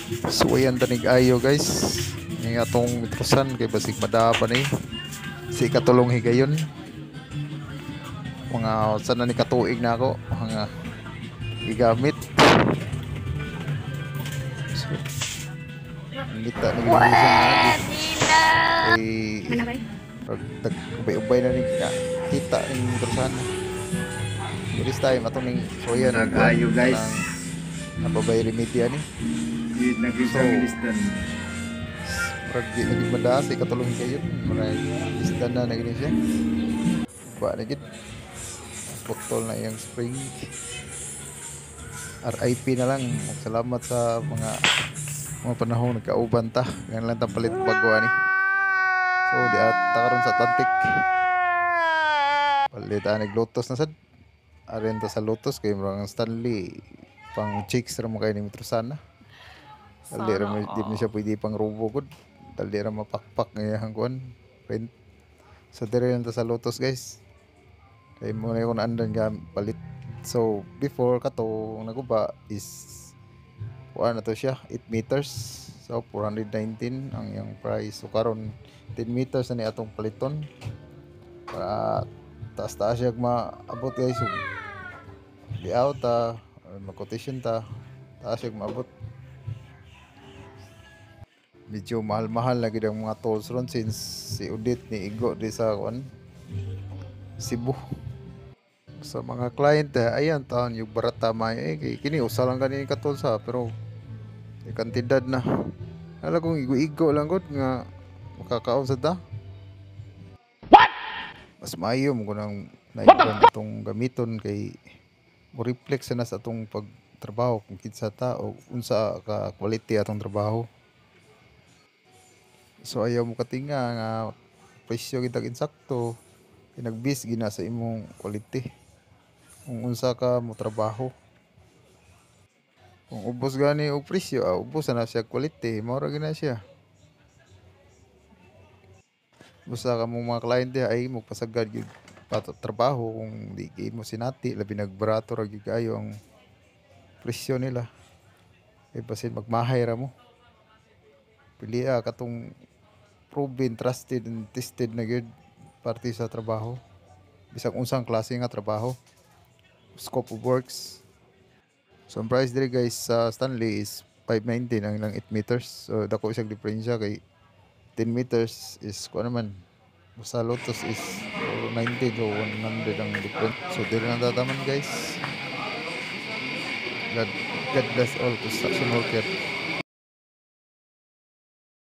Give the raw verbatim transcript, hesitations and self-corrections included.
So ayan tanig ayo guys. Ni atong mitrusan kay basig madapa ni. Si katulong higayon. Mga sana ni katuig na ako mga igamit. So, nita ni ginawa siya nga di. Kay pag ubay-ubay na ni ka kita ning mitrusan. This time atong ning soya Nag ayo guys. Nababay remedya ni. Nag-isa listan. Murag di naging madaas ay katulong higayon. Murag listan na naging siya. Ba na gid. Putol na iyang spring. R I P na lang. Salamat sa mga mga panahon nagkauban ta. Yan lang tang palit bago ani. So di ata karon sa Atlantic. Palit anig Lotus na sad. Arin ta sa Lotus kay murang Stanley pang chicks ra mo kay ni Mitrosana. Dali ra mo di siya pwede pang robo gud. Dali ra mapakpak ngayang kuan. Rent. So dire lang ta sa Lotus guys. Kay mo na yung andan ga palit. So before kato naguba is kuan na to siya eight meters. So four hundred nineteen ang yang price. So karon ten meters na ni atong paliton. Para taas-taas siya maabot guys. So, di out ta mag-quotation ta taas siya maabot. Medyo mahal-mahal lagi ang mga tolls ron since si Udit ni Igo di sa kuan Cebu. Sa mga client eh, ayan taon yung barata may eh kay kini usa lang kani ka tolls ha pero di kantidad na. Ala kong igo-igo lang gud nga makakaon sa ta. What? Mas maayo mo kunang naiban atong gamiton kay mo reflex na sa atong pagtrabaho kung kinsa ta o unsa ka quality atong trabaho. So ayaw mo katinga nga presyo kitag insakto pinagbis gina sa imong quality kung unsa ka mo trabaho. Kung ubos gani og presyo ah, ubos na siya quality mao ra gina siya. Busa ka mong mga client ay magpasagad gyud trabaho kung di kay mo sinati labi nagbrato ra gyud kayo ang presyo nila. Kay basin magmahay ra mo. Pili ah, katong proven, trusted, and tested na gyud parte sa trabaho. Bisag unsang klase nga trabaho. Scope of works. So ang price diri guys sa Stanley is five nineteen ang ilang eight meters. So dako isang diferensya kay ten meters is ko naman. Sa Lotus is ninety to one hundred ang different. So dili na tataman guys. God, God bless all construction worker.